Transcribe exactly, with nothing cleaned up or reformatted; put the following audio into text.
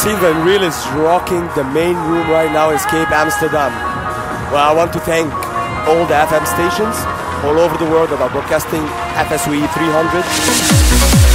seen that Real is rocking the main room right now is Cape Amsterdam. Well, I want to thank all the F M stations all over the world that are broadcasting F S O E three hundred.